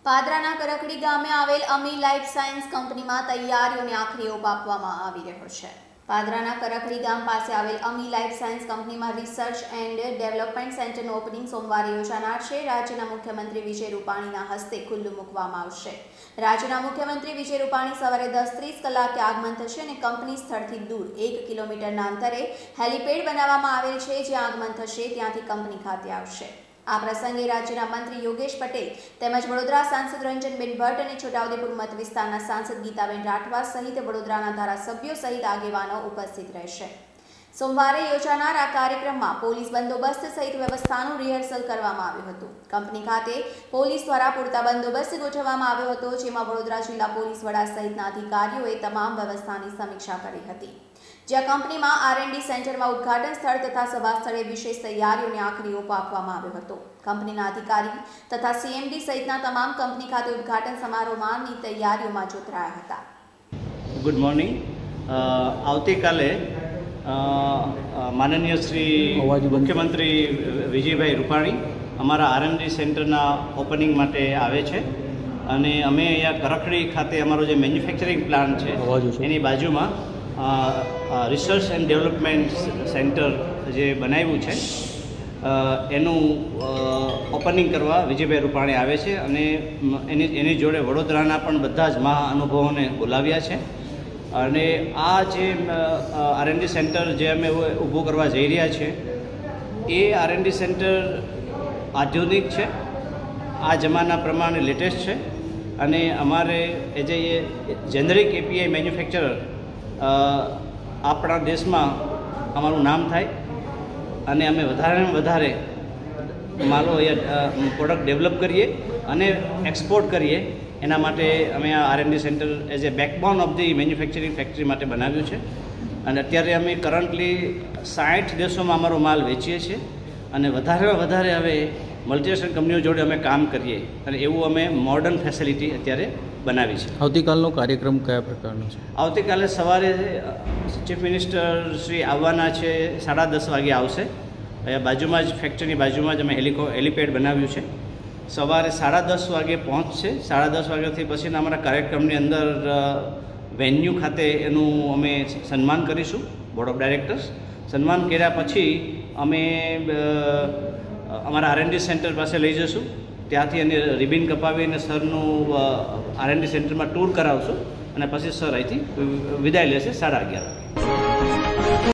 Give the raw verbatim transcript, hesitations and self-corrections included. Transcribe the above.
પાદરાના કરકડી ગામે આવેલ Ami Life Science કંપનીમાં તૈયારીઓને આખરી ઓપ આપવામાં આવી રહ્યો છે। પાદરાના કરકડી ગામ પાસે આવેલ અમી લાઈફ સાયન્સ કંપનીમાં રિસર્ચ એન્ડ ડેવલપમેન્ટ સેન્ટરનું ઓપનિંગ સોમવારે યોજાનાર છે। રાજ્યના મુખ્યમંત્રી વિજય રૂપાણીના હસ્તે ખુલ્લું મૂકવામાં આવશે। રાજ્યના મુખ્યમંત્રી વિજય રૂપાણી સવારે દસ ત્રીસ કલાકે આગમન થશે અને કંપની સ્થળથી દૂર એક કિલોમીટરના અંતરે હેલીપેડ બનાવવામાં આવેલ છે, જ્યાં આગમન થશે ત્યાંથી કંપની ખાતે આવશે। આ પ્રસંગે રાજ્યના મંત્રી યોગેશ પટેલ તેમજ વડોદરા સાંસદ રંજનબેન ભટ્ટ અને છોટાઉદેપુર મત વિસ્તારના સાંસદ ગીતાબેન રાઠવા સહિત વડોદરાના ધારાસભ્યો સહિત આગેવાનો ઉપસ્થિત રહેશે। સોમવારે યોજાનાર આ કાર્યક્રમમાં પોલીસ બંદોબસ્ત સહિત વ્યવસ્થાનું રિહર્સલ કરવામાં આવ્યું હતું। કંપની ખાતે પોલીસ દ્વારા પૂરતા બંદોબસ્ત ગોઠવવામાં આવ્યો હતો, જેમાં વડોદરા જિલ્લા પોલીસ વડા સહિતના અધિકારીઓએ તમામ વ્યવસ્થાની સમીક્ષા કરી હતી। જ્યાં કંપનીમાં આર એન્ડ ડી સેન્ટરમાં ઉદ્ઘાટન સ્થળ તથા સભા સ્થળે વિશેષ તૈયારીઓને આખરી ઓપ આપવામાં આવ્યો હતો। કંપનીના અધિકારી તથા સી એમ ડી સહિતના તમામ કંપની ખાતે ઉદ્ઘાટન સમારોહમાંની તૈયારીઓમાં જોતરાયા હતા। Good morning. આવતીકાલે માનનીય શ્રી મુખ્યમંત્રી વિજયભાઈ રૂપાણી અમારા આર એન્ડ ડી સેન્ટરના ઓપનિંગ માટે આવે છે અને અમે અહીંયા કરકડી ખાતે અમારો જે મેન્યુફેક્ચરિંગ પ્લાન્ટ છે એની બાજુમાં રિસર્ચ એન્ડ ડેવલપમેન્ટ સેન્ટર જે બનાવ્યું છે એનું ઓપનિંગ કરવા વિજયભાઈ રૂપાણી આવે છે અને એની એની જોડે વડોદરાના પણ બધા જ મહા અનુભવોને બોલાવ્યા છે। અને આ જે આર એન્ડ ડી સેન્ટર જે અમે ઊભું કરવા જઈ રહ્યા છીએ એ આર એન્ડ ડી સેન્ટર આધુનિક છે, આ જમાના પ્રમાણે લેટેસ્ટ છે અને અમારે as a generic API manufacturer આપણા દેશમાં અમારું નામ થાય અને અમે વધારેમાં વધારે માલો અહીંયા પ્રોડક્ટ ડેવલપ કરીએ અને એક્સપોર્ટ કરીએ, એના માટે અમે આ R and D centre as a backbone of the manufacturing factory માટે બનાવ્યું છે। અને અત્યારે અમે કરન્ટલી સાઠ દેશોમાં અમારો માલ વેચીએ છીએ અને વધારેમાં વધારે હવે મલ્ટીનેશનલ કંપનીઓ જોડે અમે કામ કરીએ અને એવું અમે મોડર્ન ફેસિલિટી અત્યારે બનાવી છે। આવતીકાલનો કાર્યક્રમ કયા પ્રકારનો છે? આવતીકાલે સવારે ચીફ મિનિસ્ટર શ્રી આવવાના છે, સાડા દસ વાગે આવશે। અહીંયા બાજુમાં જ ફેક્ટરીની બાજુમાં જ અમે હેલિકો હેલિપેડ બનાવ્યું છે। સવારે સાડા દસ વાગે પહોંચશે। સાડા દસ વાગ્યાથી પછીના અમારા કાર્યક્રમની અંદર વેન્યુ ખાતે એનું અમે સન્માન કરીશું, બોર્ડ ઓફ ડાયરેક્ટર્સ। સન્માન કર્યા પછી અમે અમારા આર એન્ડ ડી સેન્ટર પાસે લઈ જઈશું, ત્યાંથી એને રિબિન કપાવીને સરનું આર એન્ડ ડી સેન્ટરમાં ટૂર કરાવશું અને પછી સર અહીંથી વિદાય લેશે સાડા અગિયાર વાગે।